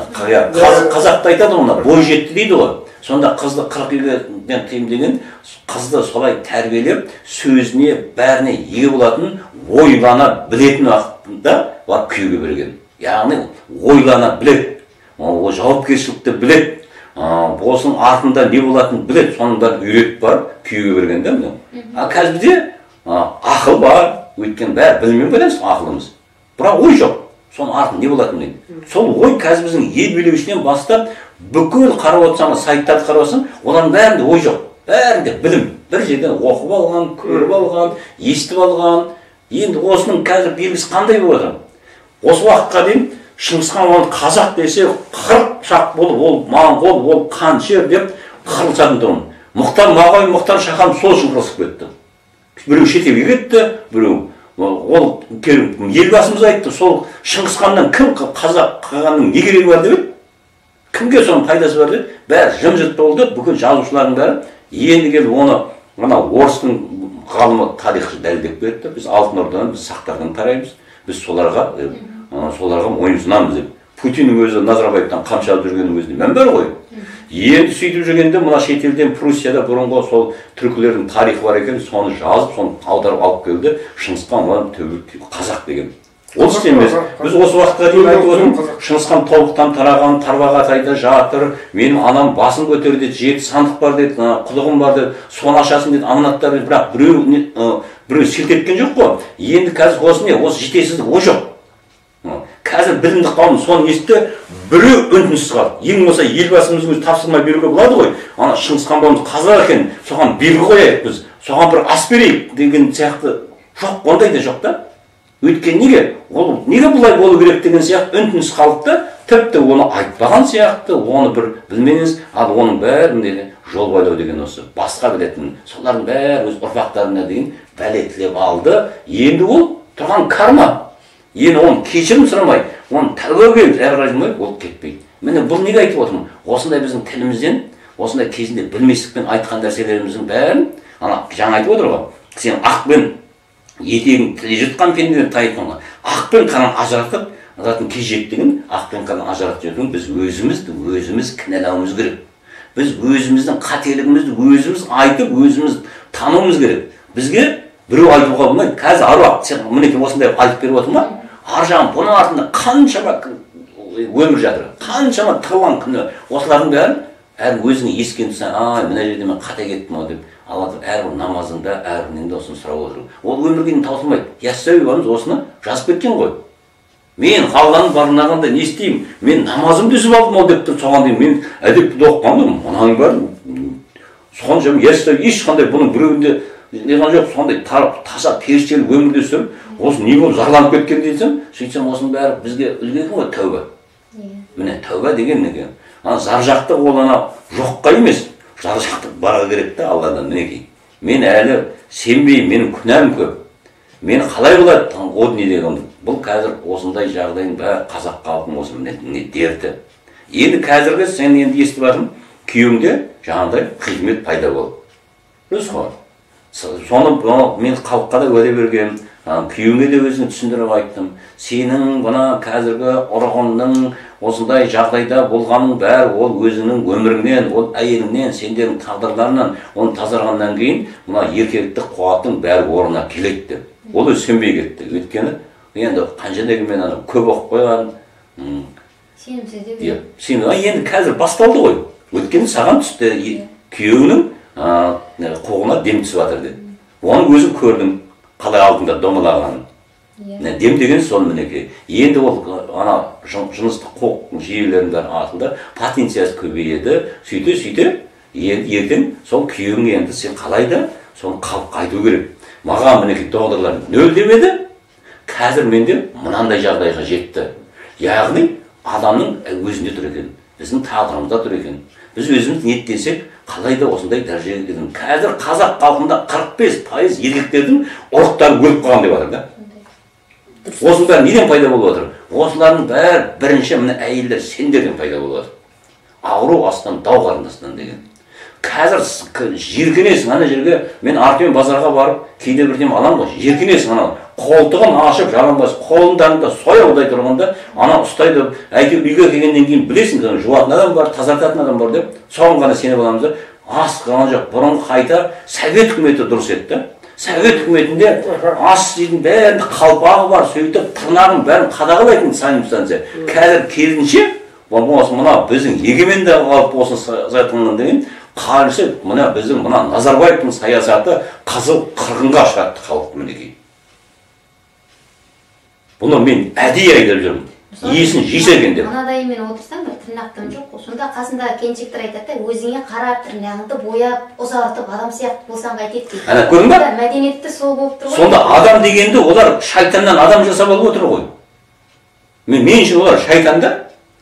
Қазақта айтады оны, бой жетті дейді ғой. Сонда қызды 40 үйге тыйым деген, қызды солай тәрбиелеп, сөзіне, бәріне ие болатын, ойлана білетін уақытында күйеуге берген. Яғни ойлана білет, жауапкершілікті білет, осының артында не болатынын біледі, соның бәрін үйретіп барып күйеуге берген да міне. Қазір бізде ақыл бар, өйткені бәрі біліммен байланысты ақылымыз. Бірақ ой жоқ. Соның артында не болатынын дейді. Сол ой қазір біздің ел билеушінен бастап бүкіл қарап отырсаң, сайттарды қарап отырсаң, олардың бәрінде ой жоқ. Бәрінде білім. Бір жерден оқып алған, көріп алған, естіп алған. Енді осының қазір белгісі қандай болып отыр? Осы уақытқа дейін Шыңғысхан оны қазақ десе 40 шақ болып, ол моңғол, ол қаншер деп қырылысатын тұғын. Мұхтар Мағауин, Мұхтар Шахан сол үшін қырылысып кетті. Біреу шетелге кетті, біреу ол елбасымыз айтты, сол Шыңғысханнан кім қазақ қағанның не керегі бар деп, кімге соның пайдасы бар деп, бәрі жым-жырт болды, бүкіл жазушылардың бәрі енді келіп оны орыстың ғалымы тарихшы дәлелдеп берді. Біз Алтын Ордадан, біз сақтардан тараймыз, біз соларға мойынсұнамыз деп. Путиннің өзі Назарбаевтан қамшалап жүргеннің өзінде мән бар ғой. Енді сөйтіп жүргенде мына шетелден Пруссияда бұрынғы сол түркілердің тарихы бар екен, соны жазып, соны аударып алып келді. Шыңғысхан оған қазақ деген. Ол істемес. Біз осы уақытқа дейін айтып отырмыз, Шыңғысхан тобықтан тараған, Тарбағатайда жатыр, менің анам басын көтерді, 7 сандық бар деді, құдығым бар деді, соны ашасын деді, аманаттар деді, бірақ біреу селт еткен жоқ қой. Енді қазір осы не? Осы жетесіздік о жоқ. Қазір білімді қауым соны естіді, біреу үн-түнсіз қалды. Ең болса елбасымыздың өзі тапсырма беруге болады ғой. Ана Шыңғысхан бабамыз қазақ екен, соған белгі қояйық біз, соған бір ас берейік деген сияқты жоқ, ондай да жоқ та. Өйткені неге? Ол неге бұлай болу керек деген сияқты үн-түнсіз қалды да, тіпті оны айтпаған сияқты, оны бір білмеңіз, ал оның бәрінде жол байлау деген осы басқа білетін, солардың бәрі өз ұрпақтарына деген бәле тілеп алды. Енді ол тұрған карма. Енді оны кешірім сұрамай, оны тәубеге жарғырмай, ол кетпейді. Міне бұл неге айтып отырмын? Осындай біздің тілімізден, осындай кезінде білместікпен айтқан нәрселеріміздің бәрін, ана жаңа айтып отыр ғой. Сен ақпен етегін тіле жұтқан пендеден тайып қалған. Ақпен қанын ажыратып, затын кежектігін, ақпен қанын ажыратып жүрген біз өзіміз кінәлауымыз керек. Біз өзіміздің қателігімізді өзіміз айтып, өзіміз тануымыз керек. Бізге біреу айтуға болмайды. Қазір аруақ, сен мінекей осындай айтып беріп отырма, ар жағын бұның артында қаншама өмір жатыр, қаншама тығылған күні. Осылардың бәрін әр өзіңе ескен тұрсаң, мына жерде мен қате кеттім деп, Алла әрбір намазында, әрбірінде осыны сұрап отыр. Ол өмірге таусылмайды. Яссауи бабамыз осыны жазып кеткен ғой. Мен қалғанын барынағанда не істеймін? Мен намазымды үзіп алдым ол деп тұр, соған дейін мен әдепті оқығанмын, мұның бәрін соған Яссауи ешқандай бұның біреуінде неған жоқ, сондай таза періштелі өмірде сүріп, осы не болып зарланып кеткен дейсің, сөйтсем осының бәрі бізге үлгі екен ғой, тәуба. Міне тәуба деген неге? Заржақтық ол жоққа емес, заржақтық бара керек та Алладан. Мінекей, мен әлі сенбеймін, менің күнәм көп. Мені қалай болады? О не деген. Бұл қазір осындай жағдайын бәрі қазақ халқының осы не дерті. Енді қазіргі сен енді естіп жатырмын, күйеуіңде жаңағыдай қызмет пайда болды. Өз ғой. Соны мен халыққа да уәде берген, күйеуіңе де өзін түсіндіріп айттым. Сенің бұна қазіргі ұрығыңның осындай жағдайда болғаның бәрі ол өзінің өміріңнен, ол әйеліңнен, сендердің тағдырларынан, оны тазарғаннан кейін мына еркектік қуаттың бәрі орнына келеді. Ол өз сенбей кетті. Өйткені енді қаншадегі мен көп оқып қойған. Енді қазір басталды ғой. Өйткені саған түсті күйеуінің қоғына дем түсіп жатыр деді. Оның өзін көрдім, қалай алдында домалағанын. Дем деген сол мінекей. Енді ол жыныстық қоқ жүйелерінің бәрі артында потенциясы көбейеді. Сөйте, енді ертең сол күйеуің енді сен қалай да соны қалып қайту керек. Маған мінекей доғдырлар нөл демеді. Қазір менде мынандай жағдайға жетті. Яғни адамның өзінде тұр екен, біздің тағдырымызда тұр екен. Біз өзіміз ниеттенсек, қалай да осындай дәрежеге келдім. Қазір қазақ халқында 45% еркектердің ұрықтары өліп қалған деп жатыр да. Осының бәрі неден пайда болып отыр? Осылардың бәрі бірінші міне әйелдер сендерден пайда болып отыр. Ауру астынан, дау қарындасынан деген. Қазір жеркенесің, ана жерге мен артымен базарға барып, кейде бірден аламын ғой, жеркенесің ана. Қолтығын ашып, жалаңбас, қолындарында сояудай тұрғанда, ана ұстайды, әйтеу үйге келгеннен кейін білесің, жуатын адам бар, тазартатын адам бар деп, соған ғана сеніп аламыз да, ас қалған жоқ. Бұрын қайта Совет үкіметі дұрыс етті. Совет үкіметінде ас істейтін бәрінде қалпағы бар, сөйтіп тырнағын бәрін қадағалайтын санитария. Қазір керісінше болмаса мына біздің егеменді алып болсын саясатынан деген қарсы мына біздің мына Назарбаевтың саясаты қызыл қырғынға ұшыратты халықты мінекей. Бұны мен әдейі айтып жүрмін. Иесін жесерген деп. Мынадай мен отырсам бір тырнақтым жоқ. Сонда қасында келіншектер айтады да, өзіңе қарап тырнағыңды бояп, ұзартып адам сияқты болсаң қайтеді дейді. Ана көрдің ба? Мәдениетті сол болып тұр ғой. Сонда адам дегенді олар шайтаннан адам жасап алып отыр ғой. Мен үшін олар шайтанда,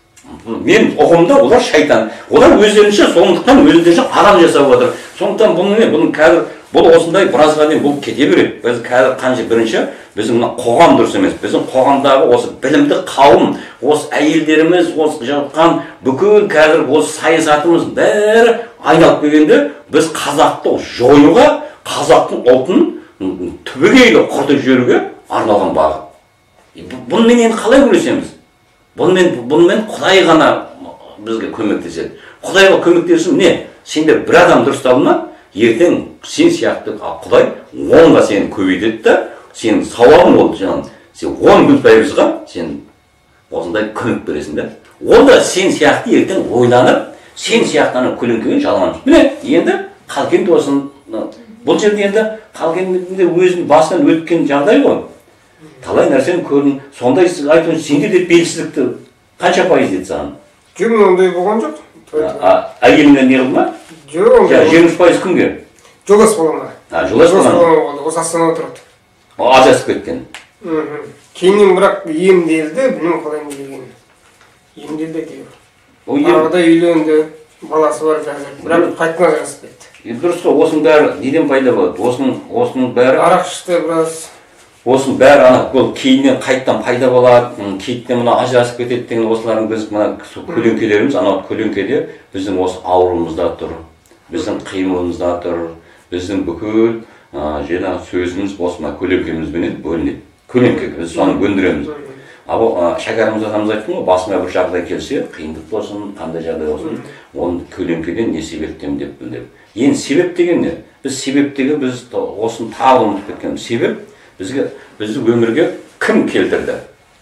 мен ұғымда олар шайтан. Олар өздерінше сондықтан өздерінше адам жасап отыр. Сондықтан бұның қазір бұл осындай біразға дейін бұл кете береді. Біз қазір қанша бірінші біздің мына қоғам дұрыс емес. Біздің қоғамдағы осы білімді қауым, осы әйелдеріміз, осы жатқан бүкіл қазір осы саясатымыз бәрі айналып келгенде біз қазақты жоюға, қазақтың ұлтын түбегейлі құртып жіберуге арналған бағыт. Бұнымен енді қалай күресеміз? Бұнымен Құдай ғана бізге көмектеседі. Құдайға көмектесу не? Сендер бір адам дұрысталды ма? Ертең сен сияқты Құдай 10-ға сені көбейтеді да, сенің сауабың ол жаңағы, сен 10 пайызға сен осындай көмек бересің да. Ол да сен сияқты ертең ойланып, сен сияқтаны көлеңкеге жалғанып. Міне, енді Қалкенде осын, бұл жерде енді Қалкенде өзінің басынан өткен жағдай ғой. Талай нәрсені көрдің, сондай айтып, сендер де белсіздікті қанша пайыз деді саған? Кім ондай болған жоқ? Әйеліңнен не қылды ма? Жоқ. 20% күнге? Жолдас балама. Жолдас балама? Осы Астанада тұрады. Ажырасып кеткен. Кейіннен бірақ емделді, білмеймін қалай емделгенін. Емделді әйтеуір. Арада үйленді, баласы бар қазір. Бірақ қайтадан ажырасып кетті. Дұрыс қой, осының бәрі неден пайда болады? Осының бәрі арақ ішті біраз. Осының бәрі бұл кейіннен қайттан пайда болады, кейттен мына ажырасып кетеді деген осылардың біз мына көлеңкелеріміз, анау көлеңкеде біздің осы ауруымызда тұр, біздің қимылымызда тұр, біздің бүкіл жаңағы сөзіміз осы мына көлеңкемізбен бөлінеді. Көлеңке, біз соны өндіреміз. Шәкәріміз атамыз айтқан ғой, басыма бір жағдай келсе, қиындық болсын, қандай жағдай болсын, оны көлеңкеден не себептен деп білдеп. Енді себеп деген не? Біз себептегі біз осыны тағы ұмытып кеткен себеп бізді өмірге кім келтірді?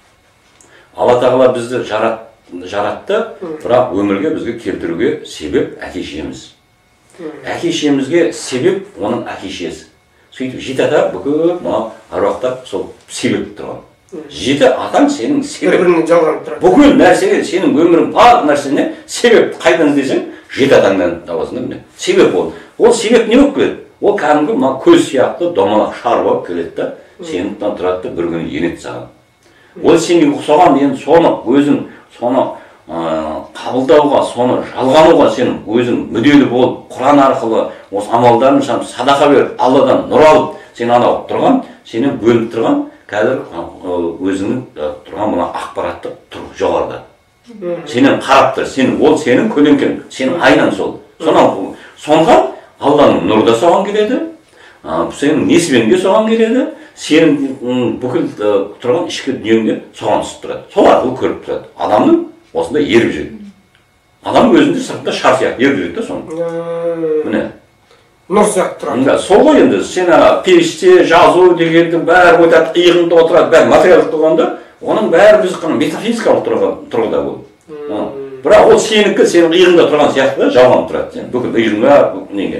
Алла тағала бізді жаратты, бірақ өмірге бізге келтіруге себеп әке-шешеміз. Әке-шешемізге себеп оның әке-шешесі. Сөйтіп жеті ата бүкіл аруақтар сол себеп тұрған. Жеті атаң сенің себеп. Бір-біріне жалғанып тұрады. Бүкіл нәрсеге, сенің өмірің барлық нәрсене себеп қайдан іздесең, жеті атаңнан табасың да. Себеп ол. Ол себеп не болып келеді? Ол кәдімгі көз сияқты домалақ шар болып келеді да, сенің тұрады бір күні енеді саған. Ол сенің соған енді соны өзің соны қабылдауға, соны жалғануға сенің өзің мүдделі болып, Құран арқылы осы амалдарын садақа беріп, Алладан нұр алып, сен анау тұрған, сенің бөліп тұрған қазір өзіңнің тұрған мына ақпараттық тұр жоғарыда. Сенен қарап тұр, ол сенің көлеңкең, сенің айнаң сол. Сонға Алланың нұры да соған келеді, сенің несібеңге соған келеді, сенің бүкіл тұрған ішкі дүниеңде соған түсіп тұрады. Сол арқылы көріп тұрады. Адамның осында еріп жүреді. Адам өзінде сыртында шар сияқты еріп жүреді да соны. Міне. Нұр сияқты тұрады. Сол ғой енді, сен періште, жазу дегендің бәрі өтеді, иығында отырады, бәрі материалдық тұрғанда, оның бәрі біз метафизикалық тұрғыда бұл. Бірақ ол сенікі, сенің иығында тұрған сияқты жалғанып тұрады, сен бүкіл иығыңа, неге.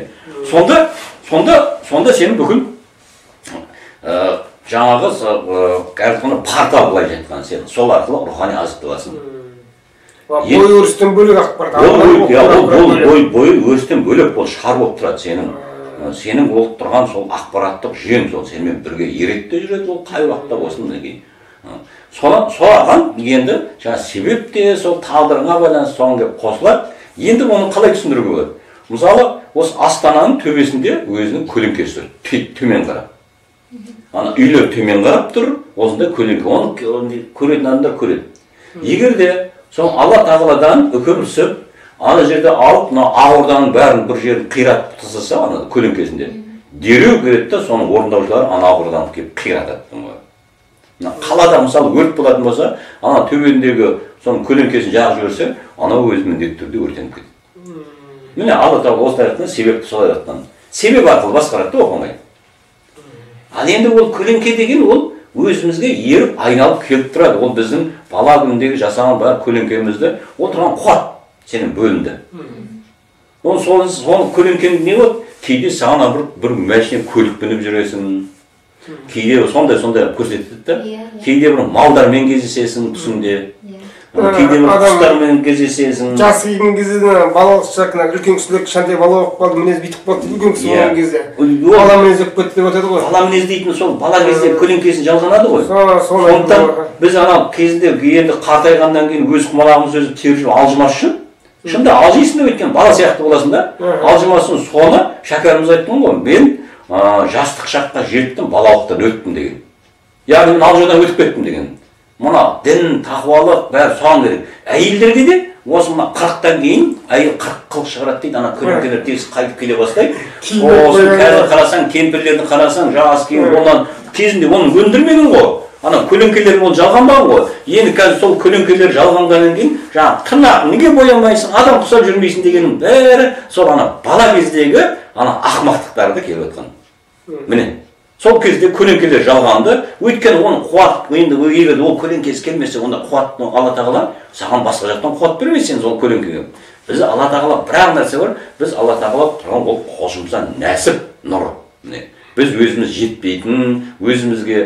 Сонда сенің бүкіл жаңағы әрқаны портал былай жатқан сен, сол арқылы рухани азықталасың. Бой өрістен бөлек ақпарат. Бой өрістен бөлек ол шар болып тұрады сенің ол тұрған сол ақпараттық жүйең сол сенімен бірге ереді де жүреді, ол қай уақытта болсын деген. Соған енді жаңа себеп те сол тағдырыңа байланысты соған келіп қосылады. Енді оны қалай түсіндіруге болады? Мысалы, осы Астананың төбесінде өзінің көлеңкесі тұр, төмен қарап. Үйлер төмен қарап тұр, осындай көлеңке. Оны көретін адамдар көреді. Егер де сол Алла тағаладан үкім түсіп, ана жерде алып, Ақорданың бәрін бір жерін қиратып тастаса, ана көлеңкесінде, дереу келеді де соның орындаушылары ана Ақордадан келіп қиратады. Қалада мысалы өрт болатын болса, ана төбендегі соның көлеңкесін жағып жіберсе, анау өзі міндетті түрде өртеніп кетеді. Міне Алла тағала осылай айтқан себепті солай айтқан. Себеп арқылы басқарады да оңай. Ал енді ол көлеңке деген ол өзімізге еріп айналып келіп тұрады. Ол біздің бала күніндегі жасаған бар көлеңкемізді ол тұрған қуат сенің бөлінді. Соны көлеңкеңді не болды? Кейде саған бір мәшіне көлік мініп жүресің. Кейде сондай көрсетеді да. Кейде бір малдармен кездесесің түсіңде. Кейде бір құстармен кездесесің. Жас келген кезде балалық шақына үлкен кісілер кішкентай бала болып қалды, мінез бүйтіп қалды үлкен кісі болған кезде. Бала мінез деп кетті деп айтады ғой. Бала мінез дейтін сол бала кезде көлеңкесін жалғанады ғой. Сондықтан біз ана кезінде енді қартайғаннан кейін өз құмалағымыз өзі теріп алжымас үшін шында алжисың деп өткен бала сияқты боласың да. Алжымасын соны шәкәріміз айтқан ғой. Мен жастық шаққа жеттім, балалықтан өттім деген. Яғни мен алжудан өтіп кеттім деген. Мына дін, тақуалық бәрі соған керек. Әйелдерге де осы мына 40-тан кейін әйел 40 қылық шығарады дейді, ана көлеңкелер тез қайтып келе бастайды. Осы қазір қарасаң, кемпірлерді қарасаң, жас кейін онdan кезінде оны өндірмеген ғой. Ана көлеңкелер ол жалғанбаған ғой. Енді қазір сол көлеңкелер жалғанғаннан кейін жаңа тырнақ неге боямайсың, адам құсап жүрмейсің дегеннің бәрі сол ана бала кездегі ана ақымақтықтарды келіп отқан. Міне. Сол кезде көлеңкелер жалғанды, өйткені оның қуат, енді егер ол көлеңкесі келмесе, онда қуатты Алла тағала саған басқа жақтан қуат бермейді сен сол көлеңкеге. Біз Алла тағала бір-ақ нәрсе бар, біз Алла тағала тұрған ол қосымша нәсіп нұр. Біз өзіміз жетпейтін, өзімізге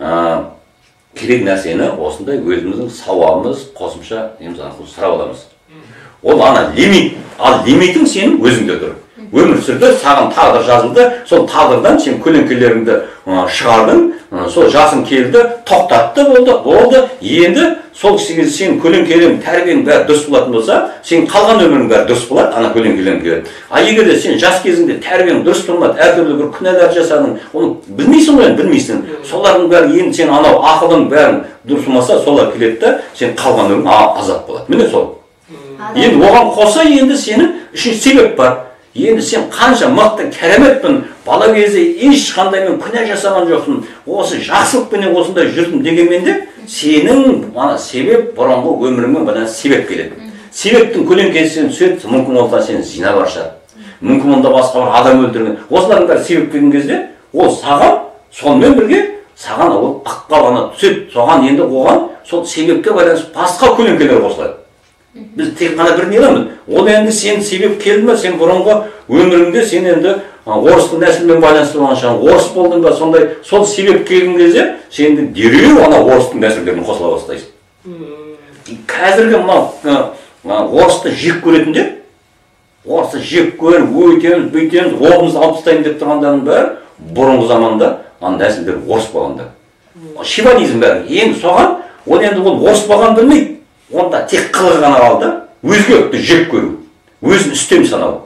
керек нәрсені осындай өзіміздің сауабымыз қосымша сұрап аламыз. Ол ана лимит, ал лимитің сенің өзіңде тұр. Өмір сүрді, саған тағдыр жазылды, сол тағдырдан сен көлеңкелеріңді шығардың, сол жасың келді, тоқтатты болды, енді сол сен көлеңкелерің тәрбиең бәрі дұрыс болатын болса, сен қалған өмірің бәрі дұрыс болады, ана көлеңкелерің келеді. А егер де сен жас кезіңде тәрбиең дұрыс тұрмады, әртүрлі бір күнәлар жасадың, оны білмейсің ғой, білмейсің. Солардың бәрі енді сен анау ақылың бәрін дұрыс болмаса, солар келеді де, сен қалған өмірің азап болады. Міне сол. Енді оған қоса енді сенің үшін себеп бар. Енді сен қанша мықты кәреметпін, бала кезде ешқандай мен күнә жасаған жоқпын, осы жақсылықпенен осындай жүрдім дегенмен де сенің себеп бұрынғы өміріңмен бана себеп келеді. Себептің көлеңкесінен түседі, мүмкін олда сен зинап ашады, мүмкін онда басқа бір адам өлтірген. Осылардың бәрі себеп келген кезде ол саған сонымен бірге саған ол ықпал түседі. Соған енді оған сол себепке байланысты басқа көлеңкелер қосылады. Біз тек қана бір не аламыз. Ол енді сен себеп келді ме, сен бұрынғы өміріңде сен енді орыстың нәсілімен байланысты болған шығар, орыс болдың ба, сондай сол себеп келген кезде сен дереу ана орыстың нәсілдеріне қосыла бастайсың. Қазіргі мынау орысты жек көретіндер, орысты жек көріп, өйтеміз, бүйтеміз, оғымызды алып тастайын деп тұрғандардың бәрі бұрынғы заманда ана нәсілдер орыс болғандар. Шиванизм бәрі. Енді соған, ол енді ол орыс болған білмейді. Онда тек қылығы ғана қалды, өзгерді жек көру, өзін үстем санау.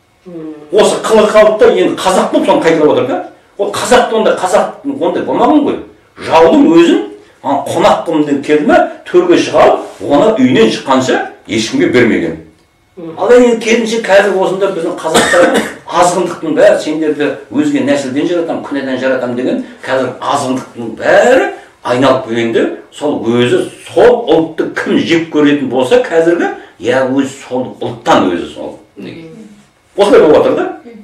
Осы қылығы қалды да, енді қазақ болып соны қайталап отыр да. Ол қазақты ондай болмаған ғой. Жаудың өзін қонақ қылымдан келді ме, төрге шығарып, оны үйінен шыққанша ешкімге бермеген. Ал енді келінше қазір осында біздің қазақтар азғындықтың бәрі, сендерді өзге нәсілден жаратам, күнәдан жаратам деген қазір азғындықтың бәрі айналып келгенде сол өзі сол ұлтты кім жек көретін болса қазіргі, я өзі сол ұлттан өзі сол. Осылай болып отыр да.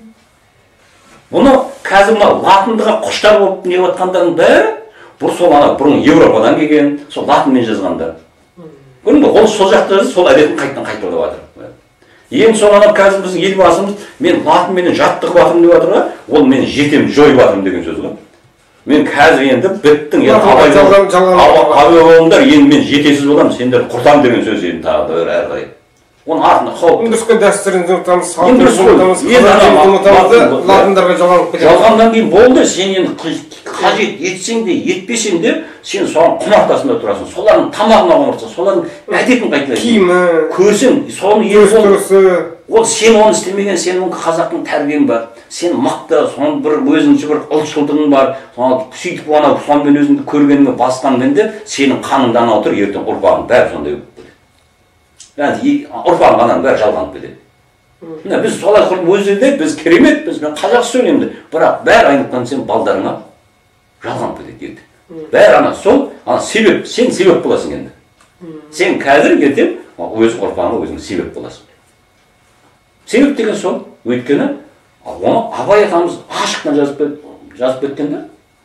Бұны қазір латындыға құштар болып не отқандардың бәрі, бұл сол бұрын Европадан келген, сол латынмен жазғандар. Көрдің бе, ол сол жақта жазды, сол әдетін қайталап жатыр. Енді сол қазір біздің елбасымыз, мен латынменен жаттығып жатырмын деп жатыр, ол мен жетем жойып жатырмын деген сөз ғой. Мен қазір енді біттің, абайларымдар, енді мен жетесіз боламын, сендер құртам деген сөз енді тағы бір әрқай. Оның артында қауіп. Үндіріскен дәстүріңізді ұмытамыз, салтымызды ұмытамыз, латындарға жалғанып кетеді. Жалғаннан кейін болды, сен енді қажет етсең де, етпесең де, сен соған құмартасында тұрасың. Солардың тамағына құмартасың, солардың әдетін қайталайсың. Киімі, көрсең, соны тұрысы. Ол сен оны істемеген, сенің қазақтың тәрбиең бар. Сен мықты, соның бір өзінше бір ұлтшылдығың бар. Сөйтіп сонымен өзіңді көргеніңе басқанмен де сенің қаныңда анау тұр, ертең ұрпағың бәрі сондай болып кетеді. Yani ұрпағың ғана бәрі жалғанып кетеді. Біз солай қылып өзінде біз керемет, мен қазақша сөйлеймін, бірақ бәрі айнықтан сен балдарыңа жалғанып кетеді ертең. Бәрі ана сол, себеп, сен себеп боласың енді. Сен қазір ертең өз ұрпағыңа өзің себеп боласың. Себеп деген сол, өйткені оны Абай ағамыз ашықтан жазып кеткен да.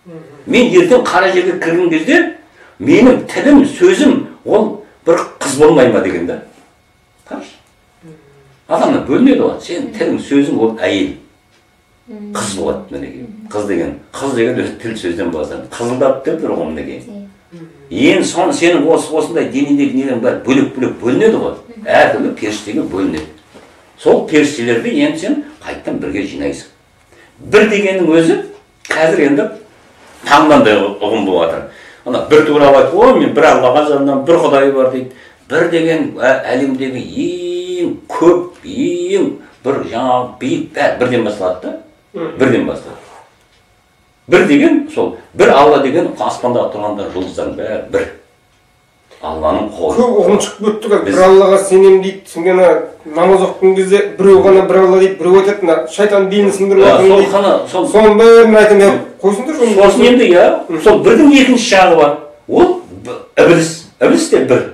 Мен ертең қара жерге кірген кезде менің тілім, сөзім ол бір қыз болмай ма деген да. Қарашы. Адамнан бөлінеді ғой. Сен тілің, сөзің ол әйел. Қыз болады мінекей. Қыз деген өзі тіл сөзден болады. Қызылдап тіл бір ғой мінекей. Ең соны сенің осындай денедегі неден бәрі бөлек-бөлек бөлінеді ғой. Әртүрлі періштеге бөлінеді. Сол періштелерді енді сен қайттан бірге жинайсың. Bir дегеннің өзі қазір енді таңдандай ұғым болып жатыр. Ана бір туралы айтып, ой, мен бір Аллаға жанынан бір Құдай бар дейді. Bir деген әлемдегі ең көп, ең бір жаңағы биік бәрі бірден басталады да. Бірден басталады. Bir деген сол, бір Алла деген аспандағы тұрғандар жұлдыздардың бәрі бір. Алланың қолы. Көп ұғым шығып өтті ғой. Bir Аллаға сенем дейді. Сен намаз оқыған кезде біреу ғана бір Алла дейді, біреу айтады, шайтан динін сындырып жатыр дейді. Соның бәрін айтып қойсыңдар ғой. Сосын енді сол бірдің екінші жағы бар. Ол ібіліс. Ібіліс те бір.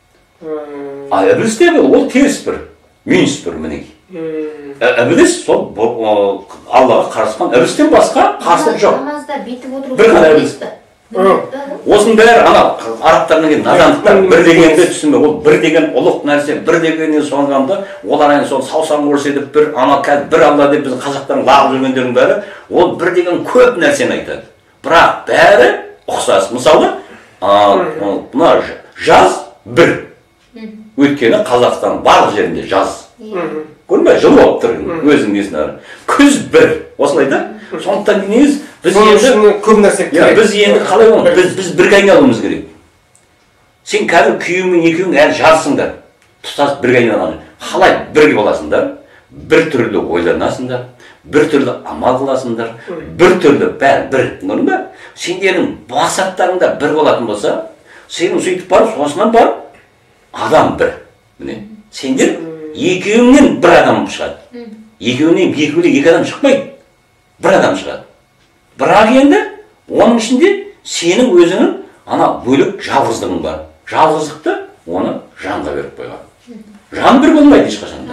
Ібіліс те ол теріс бір. Минус бір мінекей. Ібіліс сол Аллаға қарасқан. Ібілістен басқа қарсылық жоқ. Намазда бүйтіп отыру. Bir ғана ібіліс. Осының бәрі ана арабтардың келген надандықтар бір дегенді түсінбей, ол бір деген ұлық нәрсе, бір дегеннен соңғанда олар енді сол саусағын көрсетіп бір ана қазір бір Алла деп біздің қазақтардың лағып жүргендердің бәрі ол бір деген көп нәрсені айтады. Бірақ бәрі ұқсас. Мысалы, мына жаз бір. Өйткені Қазақстанның барлық жерінде жаз. Көрмей жылы болып тұр өзінің несін ары. Күз бір. Осылай да? Сондықтан негіз біз енді көп нәрсе керек. Біз енді қалай болмыз? Біз бірге айналуымыз керек. Сен қазір күйеуіңмен екеуің әлі жарсыңдар. Тұтас бірге айналған. Қалай бірге боласыңдар? Бір түрлі ойланасыңдар, бір түрлі амал қыласыңдар, бір түрлі бәрі бір. Көрдің бе? Сендердің мақсаттарыңда бір болатын болса, сенің сөйтіп барып, соғысынан барып, адам бір. Міне, сендер екеуіңнен бір адам шығады. Екеуінен екі адам шықпайды. Bir adam шығады. Бірақ енді оның ішінде сенің өзінің ана бөлік жалғыздығың бар. Жалғыздықты оны жанға беріп қойған. Жан бір болмайды ешқашан.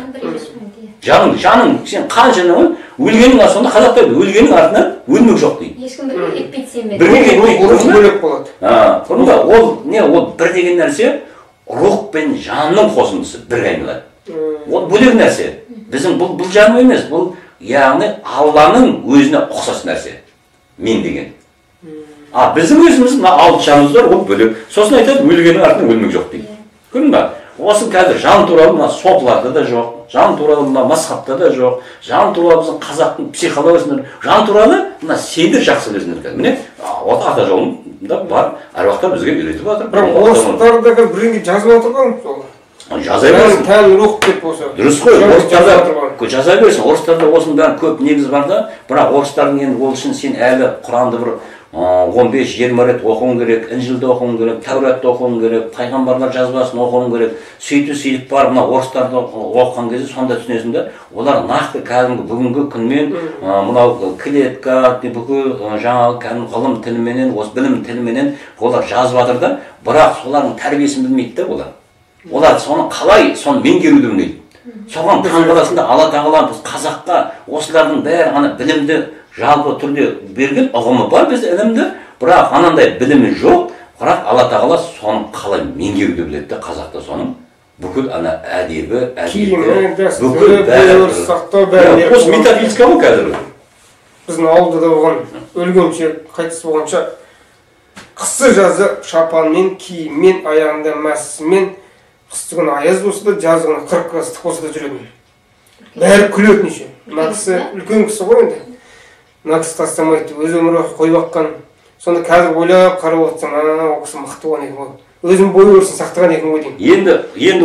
Жаның сен қаншаның өлгенің сонда қазақтар өлгенің артынан өлмек жоқ дейді. Ешкім бірге етпейді сен бірге бөлек болады. Сонда ол бір деген нәрсе рух пен жанның қосындысы бір айналады. Ол бөлек нәрсе. Біздің бұл жаным емес, бұл яғни Алланың өзіне ұқсас нәрсе. Мен деген. Біздің өзіміз алты жанымыз бар, ол бөлек. Сосын айтады, өлгенің артынан өлмек жоқ дейді. Көрдің ба? Осы қазір жан туралы сопыларда да жоқ, жан туралы мазхабта да жоқ, жан туралы біздің қазақтың психологиясында, жан туралы сендер жақсы білесіңдер. Міне, ата жолында бар, әруақтар бізге үйретіп жатыр. Бірақ орыстарда бірінге жазып отыр ғой. Жаза берсін. Тән рух деп болса. Дұрыс қой, жаза берсін. Орыстарда осының бәрі көп негіз бар да, бірақ орыстардың енді ол үшін сен әлі Құранды бір 15-20 рет оқуың керек, Інжілді оқуың керек, Тәуратты оқуың керек, пайғамбарлар жазбасын оқуың керек. Сөйтіп бар, мына орыстарды оқыған кезде сонда түсінесің де, олар нақты кәдімгі бүгінгі күнмен мынау клетка, бүкіл жаңағы кәдімгі ғылым тіліменен, осы білім тіліменен олар жазып жатыр да, бірақ солардың тәрбиесін білмейді де олар. Олар соны қалай, соны меңгеруді білмейді. Соған таңғаласында Алла тағала біз қазаққа осылардың бәрі ана білімді жалпы түрде берген ұғымы бар бізде ілімді, бірақ анандай білімі жоқ, бірақ Алла тағала соны қалай меңгеруді біледі. Қазақта соның бүкіл ана әдебі, бүкіл бәрі. Осы метафизика ғой қазір. Біздің ауылда да болған өлгенше, қайтыс болғанша қысы жазы шапанмен, киіммен, аяғында мәсімен, қыстығын аяз болса да, жазығын 40 ыстық болса да жүретін. Бәрі күлетін ше. Мына кісі үлкен кісі ғой енді. Мына кісі тастамайды, өз өмірі қойып аққан. Сонда қазір ойлап қарап отырсам, ол кісі мықты болған екен ғой. Өзінің бой өрісін сақтаған екен ғой деймін.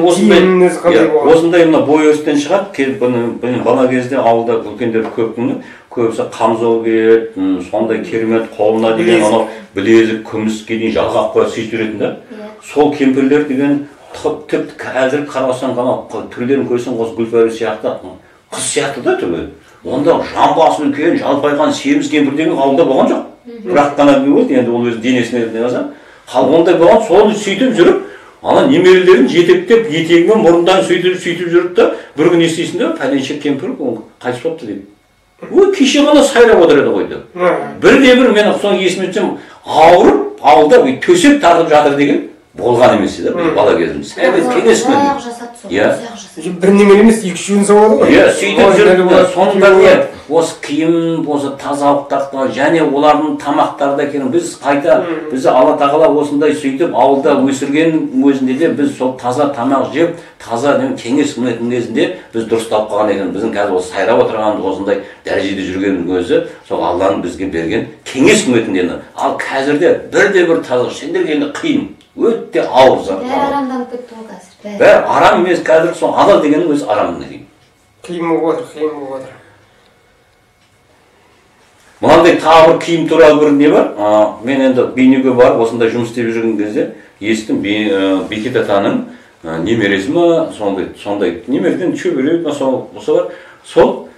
Енді осындай мына бой өрістен шығады. Бала кезде ауылда үлкендер көп күні, көбісі қамзол киеді, сондай керемет қолына деген анау білезік, күміске дейін жалғап қоя сөйтіп жүретін да. Сол кемпірлер деген тіпті қазір қарасаң ғана түрлерін көрсең осы Гүлфәри сияқты, қыз сияқты да түрлі. Онда жамбасы үлкен, жалпайған семіз кемпір деген ауылда болған жоқ. Бірақ қана болды, енді ол өз денесіне жазам. Ондай болған, сол сөйтіп жүріп, ана немерелерін жетектеп, етегімен мұрындан сөйтіп жүріп та, бір күн естисің де, пәленше кемпір қайтыс болыпты дейді. ой кеше ғана сайрап отыр еді ғой деп. Бірде бір мен соны есіме түсірсем, ауырып ауылда төсек тартып жатыр деген болған емес еді бала кезімде. Совет кеңес үкіметі. бір немен емес, 2-3 салады ғой. Сөйтіп жүрді. Соңында не? Осы киім, осы тазалық тақтыға, және олардың тамақтары да екен. Біз қайта, бізді Алла тағала осындай сөйтіп ауылда өсірген өзінде де біз сол таза тамақ жеп, таза кеңес үкіметінің кезінде біз дұрыстап қалған екен. Біздің қазір осы сайрап отырғанымыз осындай дәрежеде жүргеннің өзі сол Алланың бізге берген кеңес үкіметінден. Ал қазірде бірде-бір таза, сендерге енді қиын. Өте ауыр зат. Бәрі арамданып кетті ғой қазір. Бәрі арам емес, қазір сол адал дегеннің өзі арамын деймін. Қиын болып отыр. Мынандай тағы бір киім туралы бір не бар. Мен енді бейнеге барып, осындай жұмыс істеп жүрген кезде естім Бекет атаның немересі ма, сондай немерден шөбере осы бар. Сол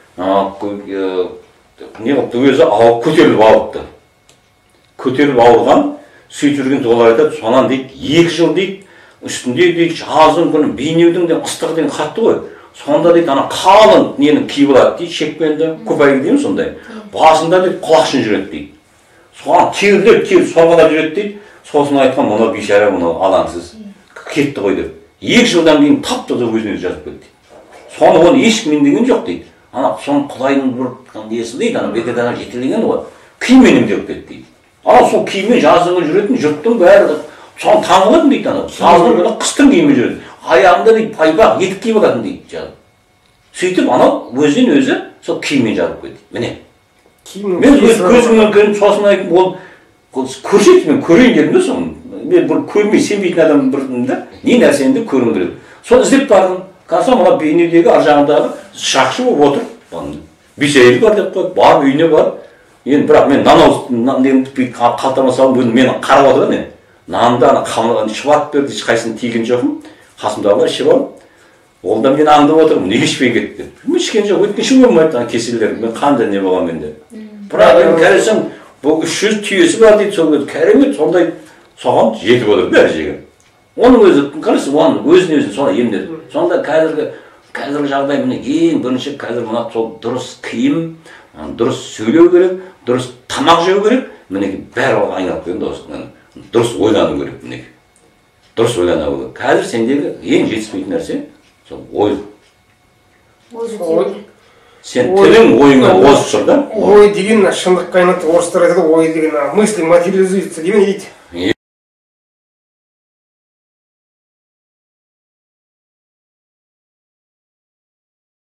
не қылыпты өзі көтеріліп ауырыпты. Көтеріліп ауырған, сөйтіп жүрген олар айтады, сонан дейді, 2 жыл дейді, үстінде дейді, жаздың күні бейнеудің де ыстығы деген қатты ғой. Сонда дейді, ана қалың ненің киіп алады дейді, шекпенді, көпайғы деймін сондай. Басында дейді, құлақшын жүреді дейді. Соған теріліп сорғалап жүреді дейді. Сосын айтқан, мына бейшара, мына алаңсыз кетті ғой деп. 2 жылдан кейін тап-таза өзіне жазып кетті. Соны оны ешкім деген жоқ дейді. Ана соны Құдайдың бір несі дейді, ана Бекет ана жетелеген ғой. Киіммен емделіп кетті дейді. Ана сол киіммен жаздың жүретін жұрттың бәрі соны таңғалатын дейді ана. Жаздың күні қыстың киіммен жүреді. Аяғында дейді пайпақ етік киіп алатын дейді жазып. Сөйтіп анау өзінен өзі сол киіммен жазып кетті. Міне. Мен өз көзіммен көріп сосын айтып ол көрсетіп мен көрейін дедім де соны. Мен бір көрмей сенбейтін адам бірдім да не нәрсені де көргім келеді. Соны іздеп бардым. Қарасам мына бейнедегі ар жағындағы шақшы болып отыр. Бесәйел бар деп қойып, барып үйіне барып. Енді бірақ мен нан қалтама салып мені қарап отыр да нанды ана шыбат берді, ешқайсысын тиген жоқпын. Қасымдағылар ішіп алып, ол да мені аңдып отырмын, неге ішпей кетті деп. Мен ішкен жоқ, өткенше өлмейді кеселер, мен қандай не болған менде. Бірақ енді кәресің, бұл 300 түйесі бар дейді, сол кәремет сондай соған жетіп отыр бәрі жеген. Оның өзі, қарасы, оның өзіне солай емдеді. Сонда қазіргі жағдай міне ең бірінші қазір мына сол дұрыс киім, дұрыс сөйлеу керек, дұрыс тамақ жеу керек, мінеки бәрі айналып келгенде осы дұрыс ойлану керек мінеки. Дұрыс ойлану керек. Қазір сендегі ең жетіспейтін нәрсе сол ой. Сен тілің ойыңа озып тұр да. Ой деген шындық қайнатты орыстар айтады, ой деген мысли материализуется дейді.